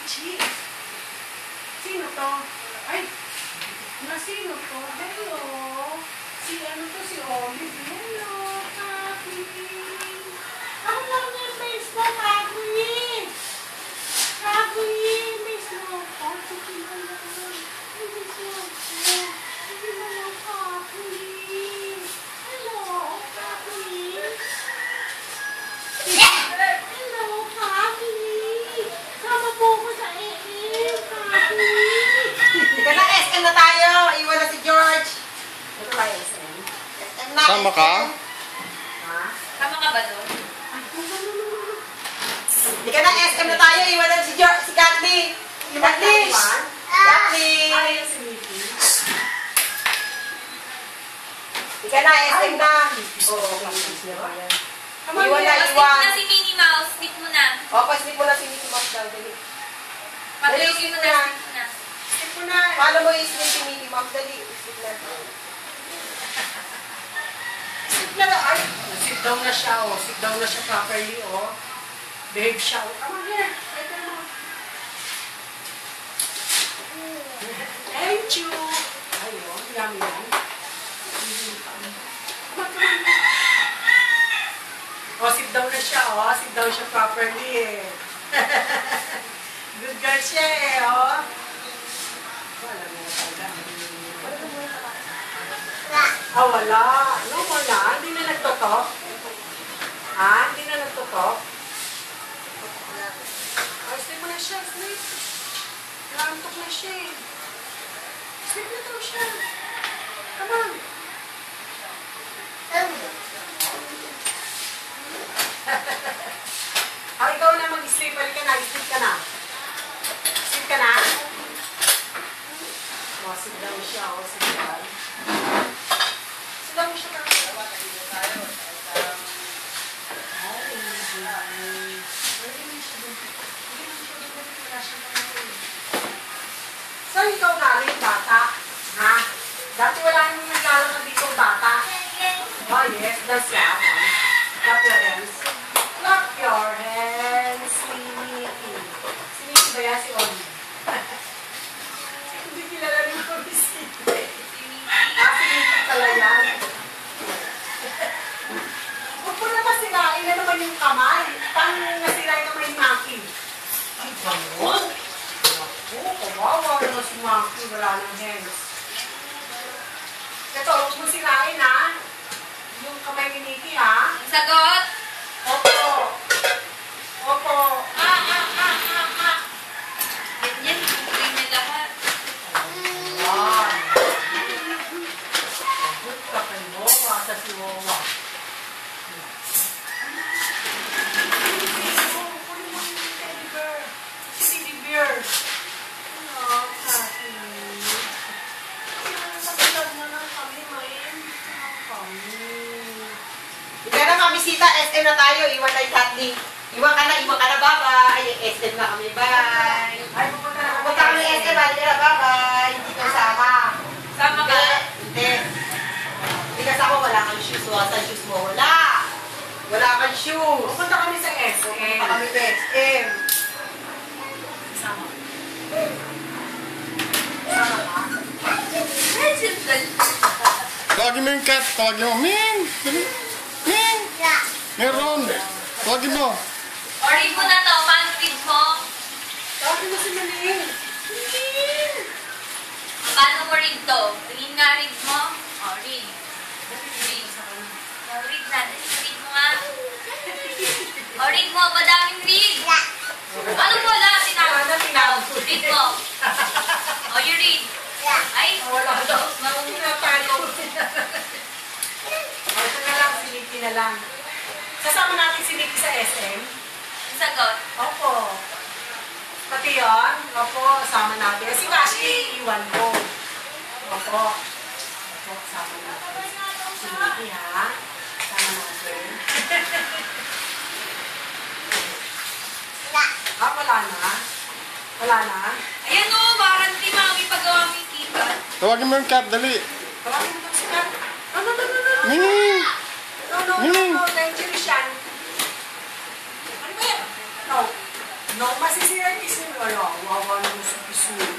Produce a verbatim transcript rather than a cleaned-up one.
Richie. Sino to? Ay, na sino to? Hello. Si ano to? Si Olive. Hello, Kathleen. Ang lang yung face mo, Kathleen. Kathleen, miss mo ko. Sige mo lang. Miss mo ko. Sige mo lang, Kathleen. Hello, Kathleen. Hello, Kathleen. Sama po ko sa E M, Kathleen. Ika na, S M na tayo. Iwan na si George. Ito ba S M? S M na. Sama ka? Ha? Tama ka ba doon? Ika na, S M na tayo. Iwan na si George, si Kathleen. Kathleen. Kathleen. Ay, si Mickey. Ika na, S M na. Oo, iwan na, Sleep iwan. na si Minnie Mouse. Sleep mo na. O, pasnip mo na si Mickey Mouse daw. Dali. Patulogin mo na. Sleep mo na. Sleep mo na. Paano mo i-sleep si Mickey Mouse? Dali, sleep na. Sit na lang. Ay, sit down na siya, oh. Sit down na siya properly, oh. Behave siya, oh. Come on here. Right there, mo. Thank you. Ay, oh. Yummy yan. Oh, sit down na siya, oh. Sit down siya properly, eh. Good girl siya, eh, oh. Wala mo talaga. Ah, wala. No mo na. Hindi na nagtotok. Ha? Hindi na nagtotok. Ay, sleep mo na siya. Sleep. Narantok na siya eh. Sleep na daw siya. Come on. Ah, ikaw na mag-sleep. Balik ka na. Sleep ka na. Sleep ka na. Oh, sit down siya. Oh, sit down. Sit down siya. So, ikaw galing bata, ha? Dati wala nang naglalaro dito bata. Oh, yes, that's that one. Clap your hands. Clap your hands, Siniki. Siniki ba yan si Oli? Hindi kilala rin ko ni Siniki. Ah, Siniki pala yan. Huwag mo naman sirain na naman yung kamay. Paano nasirain naman yung Maki? Ay, gano'n? Oo, kawawa naman si Maki. Wala ng hands. Ito, huwag mo sirain, ha? Yung kamay ni Nikki, ha? Sagot. Opo. Opo. Ah, ah, ah, ah, ah. Ganyan. Tutuloy na lahat. Wow. Good ka kay Wawa sa si Wawa. Si Teddy Bear. Hello, Kathy. Pagkalag na lang kami, Mayin. Kami. Ika na, mamisita. S M na tayo. Iwan na yung Kathleen. Iwan ka na, iwan ka na. Bye-bye. S M na kami. Bye. Ay, pupunta na Punta kami S M. Balik ka na. Bye-bye. Hindi ka sama. Sama ka. Hindi. Hindi ka sama. Wala kang shoes. Wala kang shoes mo. Wala. Wala kang shoes. Pupunta kami sa S M. Punta kami sa S M. Sama. Ay, simple. Tawagin mo yung cat. Tawagin mo. Ming! Ming! Meron! Tawagin mo. O, read mo na to. Paano read mo? Tawagin mo si Maling. Paano mo read to? Tingin nga, read mo. O, read. Read. O, read na. Read mo nga. O, read mo. Madaming read. Ano mo lang? Tinawag. Read mo. O, you read. Ay, Wala daw. marunong na Pinapalo. Ito na lang, si Nikki na lang. Kasama natin si Nikki sa S M. sagot. Opo. Pati yun? Opo, sama natin. Si Kashi, iwan ko. Opo. Opo, sama natin. Si Nikki, ha? Sama natin. Ah, wala na? Wala na? Ayan o, warranty mami paggawa mo yung keypad. Tawagin mo yung cat, dali. Tawagin mo si Kat. No, no, no, no, no. Ming! No, no, no, no. Dangerous yan. Ano ba yan? No. No, masisira yung kiss ni wala. Wawa naman sa piso.